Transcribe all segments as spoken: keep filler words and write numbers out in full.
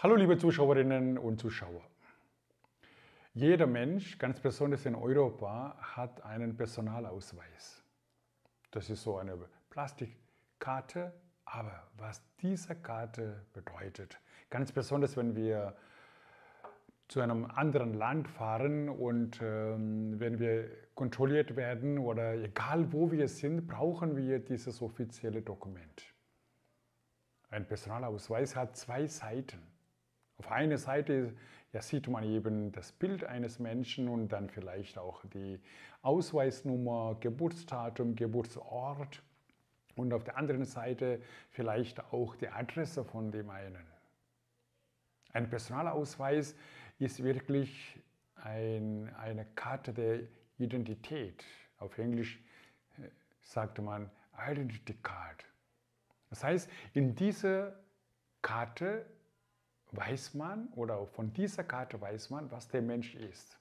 Hallo liebe Zuschauerinnen und Zuschauer. Jeder Mensch, ganz besonders in Europa, hat einen Personalausweis. Das ist so eine Plastikkarte, aber was diese Karte bedeutet, ganz besonders wenn wir zu einem anderen Land fahren und ähm, wenn wir kontrolliert werden oder egal wo wir sind, brauchen wir dieses offizielle Dokument. Ein Personalausweis hat zwei Seiten. Auf einer Seite ja, sieht man eben das Bild eines Menschen und dann vielleicht auch die Ausweisnummer, Geburtsdatum, Geburtsort und auf der anderen Seite vielleicht auch die Adresse von dem einen. Ein Personalausweis ist wirklich ein, eine Karte der Identität. Auf Englisch sagte man Identity Card. Das heißt, in dieser Karte weiß man oder von dieser Karte weiß man, was der Mensch ist.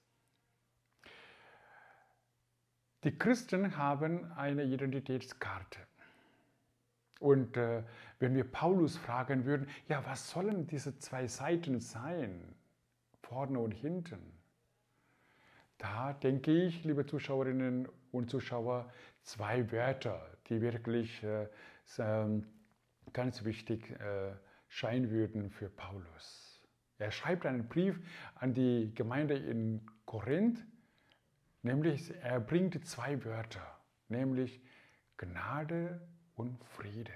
Die Christen haben eine Identitätskarte. Und äh, wenn wir Paulus fragen würden, ja, was sollen diese zwei Seiten sein, vorne und hinten? Da denke ich, liebe Zuschauerinnen und Zuschauer, zwei Wörter, die wirklich äh, ganz wichtig äh, sein würden für Paulus. Er schreibt einen Brief an die Gemeinde in Korinth, nämlich er bringt zwei Wörter, nämlich Gnade und Friede.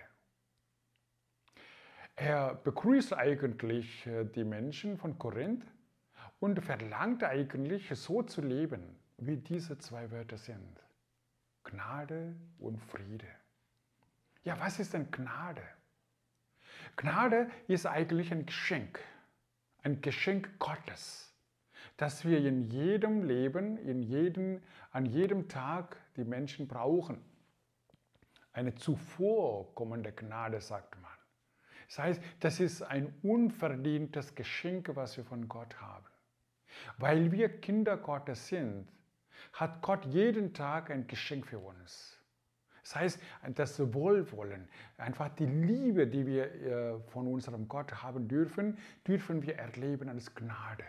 Er begrüßt eigentlich die Menschen von Korinth und verlangt eigentlich so zu leben, wie diese zwei Wörter sind. Gnade und Friede. Ja, was ist denn Gnade? Gnade ist eigentlich ein Geschenk, ein Geschenk Gottes, das wir in jedem Leben, in jedem, an jedem Tag die Menschen brauchen. Eine zuvorkommende Gnade, sagt man. Das heißt, das ist ein unverdientes Geschenk, was wir von Gott haben. Weil wir Kinder Gottes sind, hat Gott jeden Tag ein Geschenk für uns. Das heißt, das Wohlwollen, einfach die Liebe, die wir von unserem Gott haben dürfen, dürfen wir erleben als Gnade.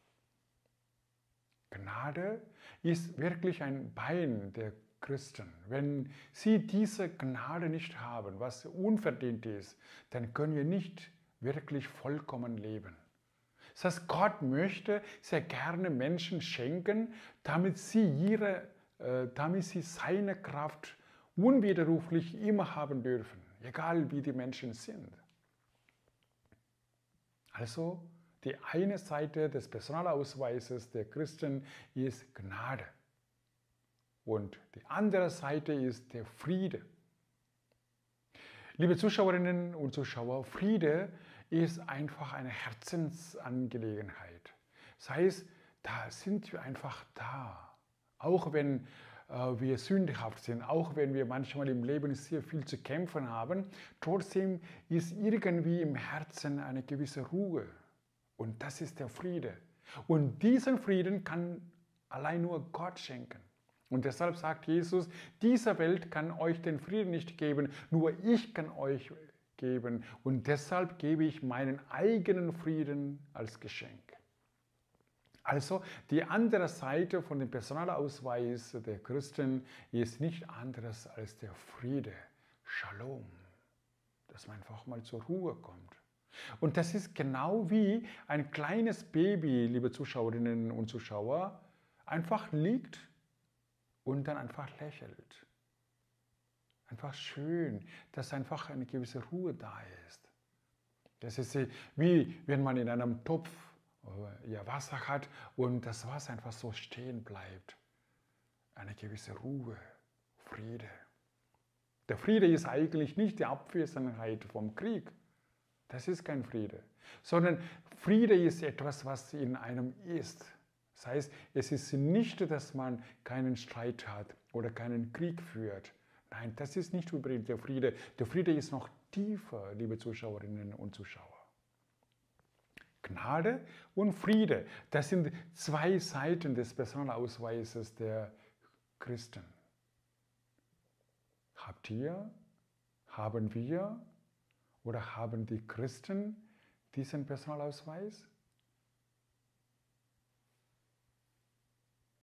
Gnade ist wirklich ein Bein der Christen. Wenn sie diese Gnade nicht haben, was unverdient ist, dann können wir nicht wirklich vollkommen leben. Das heißt, Gott möchte sehr gerne Menschen schenken, damit sie, ihre, äh, damit sie seine Kraft unwiderruflich immer haben dürfen, egal wie die Menschen sind. Also die eine Seite des Personalausweises der Christen ist Gnade und die andere Seite ist der Friede. Liebe Zuschauerinnen und Zuschauer, Friede ist einfach eine Herzensangelegenheit. Das heißt, da sind wir einfach da, auch wenn wir sündhaft sind, auch wenn wir manchmal im Leben sehr viel zu kämpfen haben, trotzdem ist irgendwie im Herzen eine gewisse Ruhe. Und das ist der Friede. Und diesen Frieden kann allein nur Gott schenken. Und deshalb sagt Jesus, diese Welt kann euch den Frieden nicht geben, nur ich kann euch geben. Und deshalb gebe ich meinen eigenen Frieden als Geschenk. Also die andere Seite von dem Personalausweis der Christen ist nicht anderes als der Friede, Shalom, dass man einfach mal zur Ruhe kommt. Und das ist genau wie ein kleines Baby, liebe Zuschauerinnen und Zuschauer, einfach liegt und dann einfach lächelt. Einfach schön, dass einfach eine gewisse Ruhe da ist. Das ist wie wenn man in einem Topf ja, Wasser hat und das Wasser einfach so stehen bleibt. Eine gewisse Ruhe, Friede. Der Friede ist eigentlich nicht die Abwesenheit vom Krieg. Das ist kein Friede. Sondern Friede ist etwas, was in einem ist. Das heißt, es ist nicht, dass man keinen Streit hat oder keinen Krieg führt. Nein, das ist nicht übrigens der Friede. Der Friede ist noch tiefer, liebe Zuschauerinnen und Zuschauer. Gnade und Friede, das sind zwei Seiten des Personalausweises der Christen. Habt ihr, haben wir oder haben die Christen diesen Personalausweis